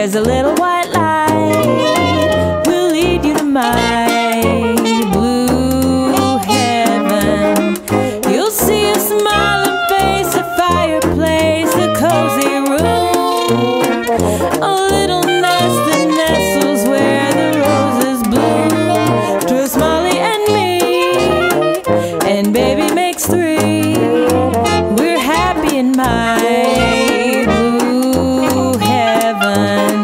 There's a little white light will lead you to my blue heaven. You'll see a smiling face, a fireplace, a cozy room, a little nest that nestles where the roses bloom. Twist Molly and me, and baby makes three. We're happy in my blue heaven.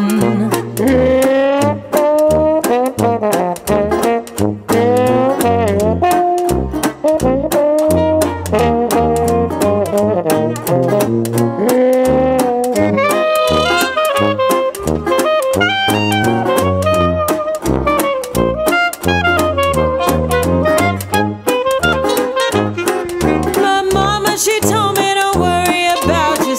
My mama, she told me don't worry about your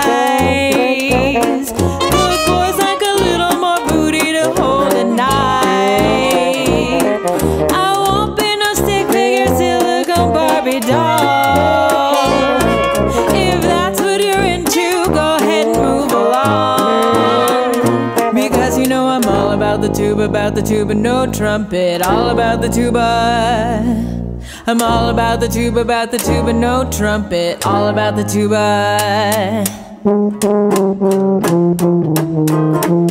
size. Good boys like a little more booty to hold at night. I won't be no stick figure, silicone Barbie doll. If that's what you're into, go ahead and move along. Because you know I'm all about the tuba, no trumpet. All about the tuba. I'm all about the tuba, no trumpet. All about the tuba.